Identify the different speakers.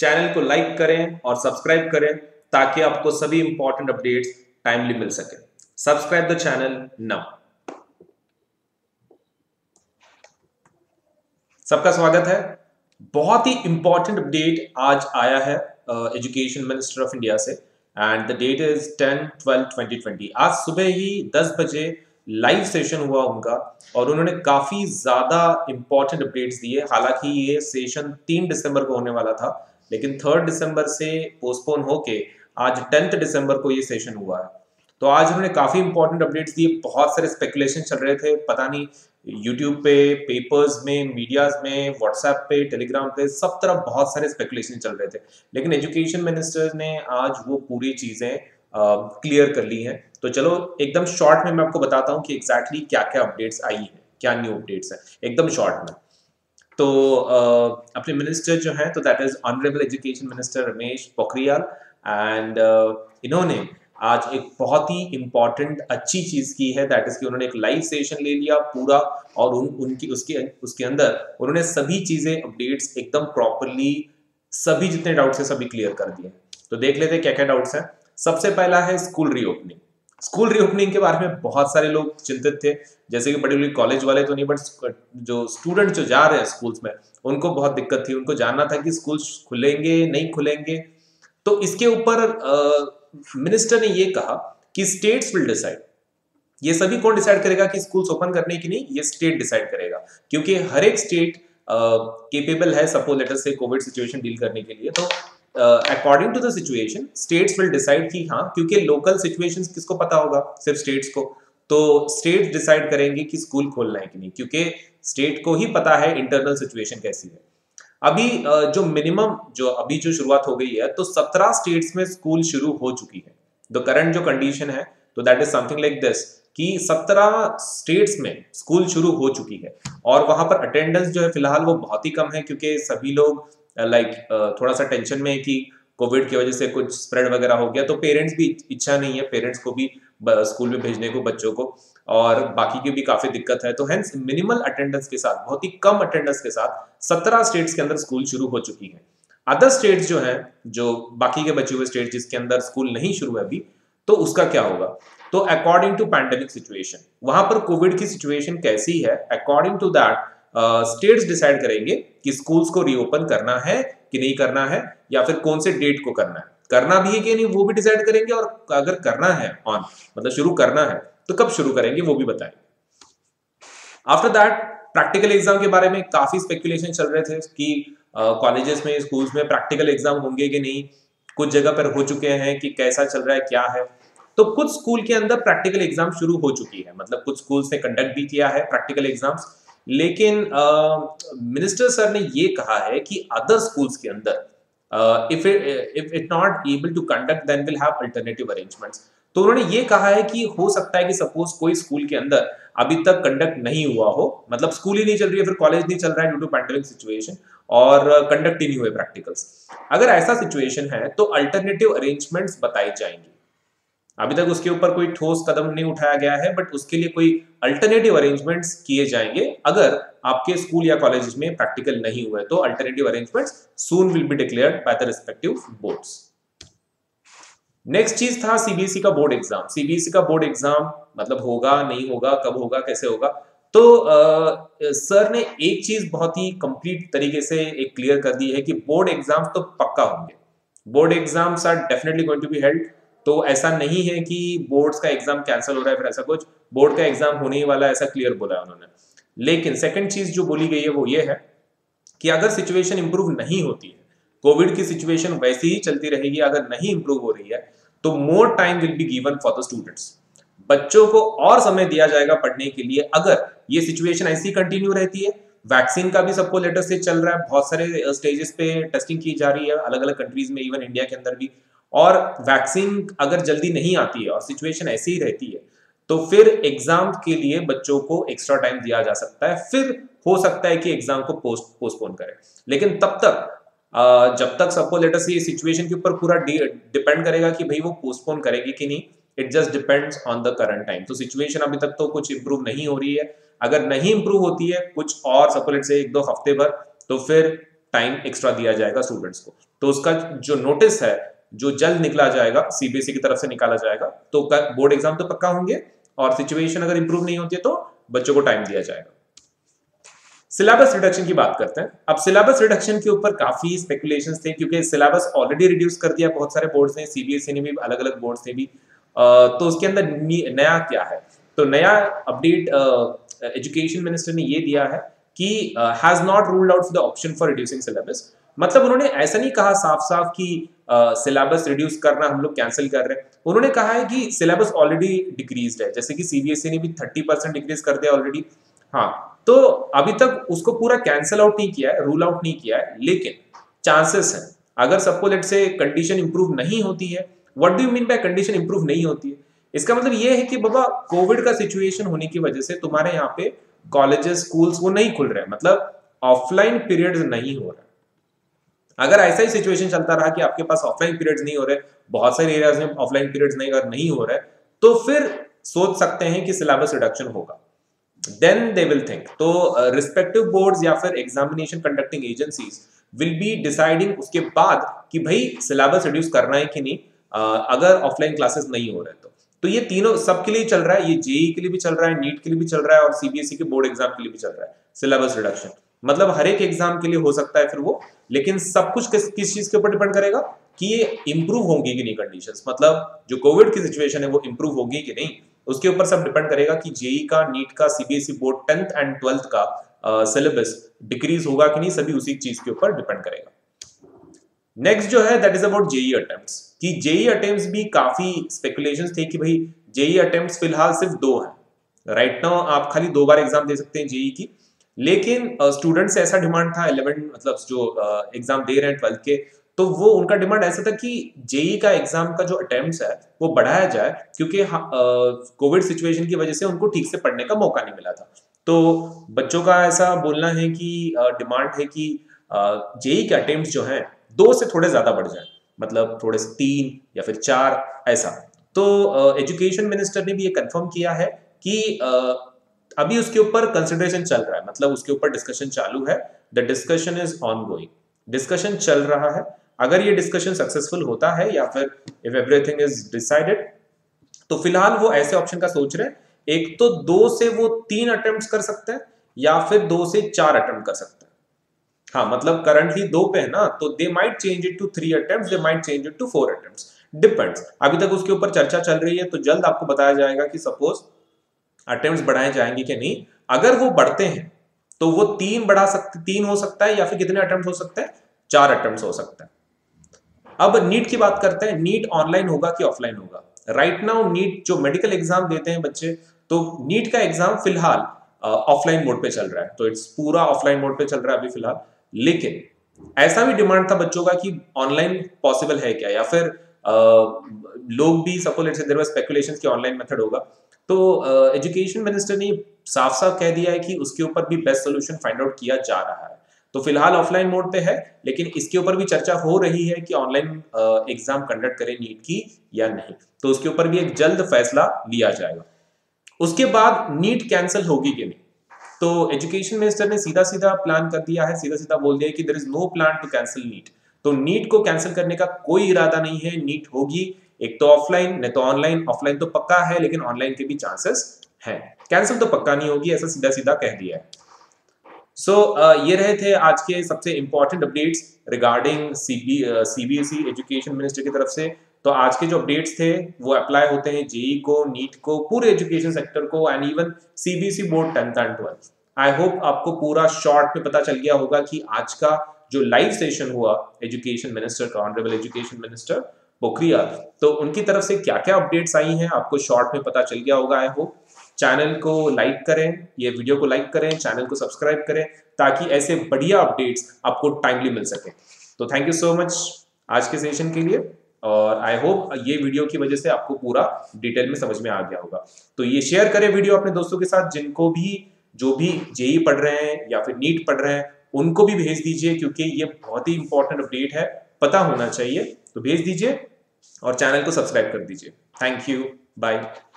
Speaker 1: Channel को like करें और सब्सक्राइब करें ताकि आपको सभी इंपॉर्टेंट अपडेट्स टाइमली मिल सके। Subscribe the channel now. सबका स्वागत है। बहुत ही इंपॉर्टेंट अपडेट आज आया है एजुकेशन मिनिस्टर ऑफ इंडिया से एंड द डेट इज 10/12/2020। आज सुबह ही 10 बजे लाइव सेशन हुआ उनका और उन्होंने काफी ज्यादा इंपॉर्टेंट अपडेट्स दिए। हालांकि ये सेशन 3 दिसंबर को होने वाला था, लेकिन 3 दिसंबर से पोस्टपोन होके आज 10 दिसंबर को ये सेशन हुआ है। तो आज उन्होंने काफी इंपॉर्टेंट अपडेट्स दिए। बहुत सारे स्पेकुलेशन चल रहे थे, पता नहीं यूट्यूब पे, पेपर्स में, मीडियाज में, व्हाट्सएप पे, टेलीग्राम पे, सब तरफ बहुत सारे स्पेकुलेशन चल रहे थे, लेकिन एजुकेशन मिनिस्टर ने आज वो पूरी चीजें क्लियर कर ली हैं। तो चलो एकदम शॉर्ट में मैं आपको बताता हूँ कि एग्जैक्टली क्या क्या अपडेट्स आई हैं, क्या न्यू अपडेट्स हैं, एकदम शॉर्ट में। तो अपने मिनिस्टर जो हैं, तो that is honourable education minister Ramesh Pokhriyal and इन्होंने आज एक बहुत ही इंपॉर्टेंट अच्छी चीज की है, दैट इज कि उन्होंने एक लाइव सेशन ले लिया पूरा और उनकी उसके अंदर उन्होंने सभी चीजें अपडेट्स एकदम प्रॉपरली सभी जितने डाउट्स है सभी क्लियर कर दिए। तो देख लेते हैं क्या क्या डाउट्स हैं। सबसे पहला है स्कूल रीओपनिंग। स्कूल रीओपनिंग के बारे में बहुत सारे लोग चिंतित थे, जैसे कि बड़े कॉलेज वाले तो नहीं, बट जो स्टूडेंट जो जा रहे हैं स्कूल्स में उनको बहुत दिक्कत थी। उनको जानना था कि स्कूल खुलेंगे नहीं खुलेंगे। तो इसके ऊपर मिनिस्टर ने ये कहा कि स्टेट्स विल डिसाइड। ये सभी कौन डिसाइड करेगा कि स्कूल्स ओपन करने की नहीं, ये स्टेट डिसाइड करेगा, क्योंकि हर एक स्टेट केपेबल है सपोज लेटर से कोविड सिचुएशन डील करने के लिए। तो according to the situation states will decide कि हाँ, क्योंकि लोकल सिचुएशंस किसको पता होगा, सिर्फ स्टेट्स को। तो स्टेट्स डिसाइड करेंगे कि स्कूल खोलना है कि नहीं, क्योंकि स्टेट को ही पता है इंटरनल सिचुएशन कैसी है। अभी जो मिनिमम जो अभी जो शुरुआत हो गई है, तो 17 स्टेट्स में स्कूल शुरू हो चुकी है। द करंट जो कंडीशन है, तो that is something like this कि 17 स्टेट्स में स्कूल शुरू हो चुकी है और वहां पर अटेंडेंस जो है फिलहाल वो बहुत ही कम है, क्योंकि सभी लोग थोड़ा सा टेंशन में है कि कोविड की वजह से कुछ स्प्रेड वगैरह हो गया। तो पेरेंट्स भी इच्छा नहीं है पेरेंट्स को भी स्कूल में भेजने को बच्चों को, और बाकी की भी काफी दिक्कत है। तो हेंस मिनिमल अटेंडेंस के साथ, बहुत ही कम अटेंडेंस के साथ 17 स्टेट्स के अंदर स्कूल शुरू हो चुकी है। अदर स्टेट्स जो हैं, जो बाकी के बचे हुए स्टेट्स जिसके अंदर स्कूल नहीं शुरू है अभी, तो उसका क्या होगा। तो अकॉर्डिंग टू पैंडेमिक सिचुएशन, वहां पर कोविड की सिचुएशन कैसी है, according to that states decide करेंगे कि स्कूल्स को रीओपन करना है कि नहीं करना है, या फिर कौन से डेट को करना है, करना भी है कि नहीं वो भी डिसाइड करेंगे, और अगर करना है ऑन मतलब शुरू करना है तो कब शुरू करेंगे वो भी बताएंगे। आफ्टर दैट प्रैक्टिकल एग्जाम के बारे में काफी स्पेकुलेशन चल रहे थे कि कॉलेजेस में, स्कूल्स में प्रैक्टिकल एग्जाम होंगे कि नहीं। कुछ जगह पर हो चुके हैं कि कैसा चल रहा है, क्या है। तो कुछ स्कूल के अंदर प्रैक्टिकल एग्जाम शुरू हो चुकी है, मतलब कुछ स्कूल्स ने कंडक्ट भी किया है प्रैक्टिकल एग्जाम्स। लेकिन मिनिस्टर सर ने ये कहा है कि अदर स्कूल्स के अंदर if it not able to conduct then will have alternative arrangements। तो उन्होंने ये कहा है कि हो सकता है कि सपोज कोई स्कूल के अंदर अभी तक कंडक्ट नहीं हुआ हो, मतलब स्कूल ही नहीं चल रही है, फिर कॉलेज नहीं चल रहा है ड्यू टू पैंडेमिक सिचुएशन, और कंडक्ट ही नहीं हुए प्रैक्टिकल्स। अगर ऐसा सिचुएशन है तो अल्टरनेटिव अरेंजमेंट्स बताए जाएंगे। अभी तक उसके ऊपर कोई ठोस कदम नहीं उठाया गया है, बट उसके लिए कोई अल्टरनेटिव अरेंजमेंट्स किए जाएंगे। अगर आपके स्कूल या कॉलेज में प्रैक्टिकल नहीं हुए तो alternative arrangements soon will be declared by the respective boards. Next चीज था सीबीएसई का बोर्ड एग्जाम। सीबीएसई का बोर्ड एग्जाम मतलब होगा नहीं होगा, कब होगा, कैसे होगा। तो सर ने एक चीज बहुत ही कंप्लीट तरीके से एक क्लियर कर दी है कि बोर्ड एग्जाम्स तो पक्का होंगे। Board exams are definitely going to be held. तो ऐसा नहीं है कि बोर्ड्स का एग्जाम कैंसिल हो रहा है, फिर ऐसा कुछ, बोर्ड का एग्जाम होने ही वाला है, ऐसा क्लियर बोला है उन्होंने। लेकिन सेकंड चीज जो बोली गई है वो ये है कि अगर सिचुएशन इंप्रूव नहीं होती है, कोविड की सिचुएशन वैसी ही चलती रहेगी, अगर नहीं इंप्रूव हो रही है, तो more time will be given for the students. बच्चों को और समय दिया जाएगा पढ़ने के लिए अगर ये सिचुएशन ऐसी कंटिन्यू रहती है। वैक्सीन का भी सबको लेटर से चल रहा है, बहुत सारे स्टेजेस पे टेस्टिंग की जा रही है अलग अलग कंट्रीज में, इवन इंडिया के अंदर भी। और वैक्सीन अगर जल्दी नहीं आती है और सिचुएशन ऐसी ही रहती है, तो फिर एग्जाम के लिए बच्चों को एक्स्ट्रा टाइम दिया जा सकता है। फिर हो सकता है कि एग्जाम को पोस्टपोन करें, लेकिन तब तक जब तक सबको लेटर से ये सिचुएशन के ऊपर पूरा डिपेंड करेगा कि भाई वो पोस्टपोन करेगी कि नहीं। It just depends on the current time. तो सिचुएशन अभी तक तो कुछ इंप्रूव नहीं हो रही है। अगर नहीं इंप्रूव होती है कुछ और सपोज लेट से 1-2 हफ्ते भर, तो फिर टाइम एक्स्ट्रा दिया जाएगा स्टूडेंट्स को। तो उसका जो नोटिस है जो जल्द निकला जाएगा, सीबीएसई की तरफ से निकाला जाएगा, तो बोर्ड एग्जाम तो पक्का होंगे, और सिचुएशन अगर इंप्रूव नहीं होती है तो बच्चों को टाइम दिया जाएगा। सिलेबस रिडक्शन की बात करते हैं। अब सिलेबस रिडक्शन के ऊपर काफी स्पेकुलेशंस थे, क्योंकि सिलेबस ऑलरेडी रिड्यूस कर दिया बहुत सारे बोर्ड्स ने, सीबीएसई ने भी, अलग अलग बोर्ड्स ने भी। तो उसके अंदर नया क्या है, तो नया अपडेट एजुकेशन मिनिस्टर ने ये दिया है कि has not ruled out the option for reducing syllabus. मतलब उन्होंने ऐसा नहीं कहा साफ साफ कि सिलेबस रिड्यूस करना हम लोग कैंसिल कर रहे हैं। उन्होंने कहा है कि सिलेबस ऑलरेडी डिक्रीज्ड है, जैसे कि सीबीएसई ने भी 30% डिक्रीज कर दिया ऑलरेडी। हाँ, तो अभी तक उसको पूरा कैंसिल आउट नहीं किया है, रूल आउट नहीं किया है, लेकिन चांसेस हैं। अगर सबको लेट से कंडीशन इंप्रूव नहीं होती है, what do you mean by condition improve नहीं होती है? इसका मतलब ये है कि बाबा कोविड का सिचुएशन होने की वजह से तुम्हारे यहाँ पे कॉलेजेस स्कूल्स वो नहीं खुल रहे हैं, मतलब ऑफलाइन पीरियड्स नहीं हो रहे। अगर ऐसा ही सिचुएशन चलता रहा कि आपके पास ऑफलाइन पीरियड्स नहीं हो रहे, बहुत सारे एरियाज में ऑफलाइन पीरियड्स नहीं हो रहे, तो फिर सोच सकते हैं कि सिलेबस रिडक्शन होगा, देन दे विल थिंक। तो रिस्पेक्टिव बोर्ड्स या फिर examination conducting agencies will be deciding उसके बाद कि भाई सिलेबस रिड्यूस करना है कि नहीं, अगर ऑफलाइन क्लासेस नहीं हो रहे तो ये तीनों सबके लिए चल रहा है, ये जेई के लिए भी चल रहा है, नीट के लिए भी चल रहा है, और सीबीएसई के बोर्ड एग्जाम के लिए भी चल रहा है सिलेबस रिडक्शन। मतलब हर एक एग्जाम के लिए हो सकता है फिर वो, लेकिन सब कुछ किस चीज के ऊपर डिपेंड करेगा कि ये इंप्रूव होंगी कि नहीं कंडीशंस, मतलब जो कोविड की सिचुएशन है वो इंप्रूव होगी कि नहीं, उसके ऊपर सब डिपेंड करेगा कि जेई का, नीट का, CBSE board 10th and 12th का सिलेबस डिक्रीज होगा कि नहीं, सभी उसी चीज के ऊपर डिपेंड करेगा। नेक्स्ट जो है that is about JEE attempts, कि जेई अटेम्प्ट्स भी काफी स्पेकुलेशंस थे कि भाई जेई अटेम्प्ट्स फिलहाल सिर्फ 2 हैं। राइट नाउ आप खाली 2 बार एग्जाम दे सकते हैं जेई की, लेकिन स्टूडेंट से ऐसा डिमांड था 11 मतलब जो एग्जाम दे रहे हैं 12th के, तो वो उनका डिमांड ऐसा था कि जेई का एग्जाम का जो अटेम्प्ट्स है वो बढ़ाया जाए, क्योंकि कोविड सिचुएशन की वजह से उनको ठीक से पढ़ने का मौका नहीं मिला था। तो बच्चों का ऐसा बोलना है कि डिमांड है कि जेई के अटेम्प्ट्स जो हैं 2 से थोड़े ज्यादा बढ़ जाए, मतलब थोड़े से 3 या फिर 4 ऐसा। तो एजुकेशन मिनिस्टर ने भी ये कंफर्म किया है कि अभी उसके ऊपर कंसिडरेशन चल रहा है, मतलब उसके ऊपर डिस्कशन चालू है, the discussion is ongoing, discussion चल रहा है। अगर ये डिस्कशन सक्सेसफुल होता है या फिर इफ एवरीथिंग इज डिसाइडेड, तो फिलहाल वो ऐसे ऑप्शन का सोच रहे हैं, एक तो 2 से वो 3 अटेम्प्ट कर सकते हैं, या फिर 2 से 4 अटेम्प्ट कर सकते हैं। हाँ, मतलब करंटली 2 पे है ना, तो they might change it to 3 attempts, they might change it to 4 attempts, depends. अभी तक उसके ऊपर चर्चा चल रही है, तो जल्द आपको बताया जाएगा कि सपोज अटेम्प्ट्स बढ़ाए जाएंगे कि नहीं। अगर वो बढ़ते हैं तो वो 3 हो सकता है, या फिर कितने अटेम्प्ट हो सकते हैं, 4 अटेम्प्ट हो सकते हैं। अब नीट की बात करते हैं, नीट ऑनलाइन होगा कि ऑफलाइन होगा। राइट नाउ नीट जो मेडिकल एग्जाम देते हैं बच्चे, तो नीट का एग्जाम फिलहाल ऑफलाइन मोड पे चल रहा है, तो इट्स पूरा ऑफलाइन मोड पे चल रहा है अभी फिलहाल। लेकिन ऐसा भी डिमांड था बच्चों का कि ऑनलाइन पॉसिबल है क्या, या फिर लोग भी suppose let's say there was speculations कि ऑनलाइन मेथड होगा, तो एजुकेशन मिनिस्टर ने साफ साफ कह दिया है कि उसके ऊपर भी बेस्ट सोल्यूशन फाइंड आउट किया जा रहा है। तो फिलहाल ऑफलाइन मोड पे है, लेकिन इसके ऊपर भी चर्चा हो रही है कि ऑनलाइन एग्जाम कंडक्ट करें नीट की या नहीं, तो उसके ऊपर भी एक जल्द फैसला लिया जाएगा। उसके बाद नीट कैंसिल होगी कि नहीं, तो एजुकेशन मिनिस्टर ने सीधा सीधा प्लान कर दिया है, सीधा सीधा बोल दिया है कि there is no plan to cancel NEET. तो नीट को कैंसिल करने का कोई इरादा नहीं है, नीट होगी, एक तो ऑफलाइन नहीं तो ऑनलाइन। ऑफलाइन तो पक्का है, लेकिन ऑनलाइन के भी चांसेस हैं, कैंसिल तो पक्का नहीं होगी, ऐसा सीधा सीधा कह दिया है। सो ये रहे थे आज के सबसे important updates regarding CBSE education minister की तरफ से। तो आज के जो अपडेट्स थे वो अप्लाई होते हैं जेई को, नीट को, पूरे एजुकेशन सेक्टर को, and even CBSE board 10th and 12th। I hope आपको पूरा शॉर्ट में पता चल गया होगा कि आज का जो लाइव सेशन हुआ एजुकेशन मिनिस्टर का, ऑनरेबल एजुकेशन मिनिस्टर पोखरियाल, तो उनकी तरफ से क्या क्या अपडेट्स आई हैं आपको शॉर्ट में पता चल गया होगा। आई होप चैनल को लाइक करें, ये वीडियो को लाइक करें, चैनल को सब्सक्राइब करें, ताकि ऐसे बढ़िया अपडेट्स आपको टाइमली मिल सके। तो थैंक यू सो मच आज के सेशन के लिए, और आई होप ये वीडियो की वजह से आपको पूरा डिटेल में समझ में आ गया होगा। तो ये शेयर करें वीडियो अपने दोस्तों के साथ, जिनको भी जो भी जेई पढ़ रहे हैं या फिर नीट पढ़ रहे हैं, उनको भी भेज दीजिए, क्योंकि ये बहुत ही इंपॉर्टेंट अपडेट है, पता होना चाहिए। तो भेज दीजिए और चैनल को सब्सक्राइब कर दीजिए। Thank you, bye.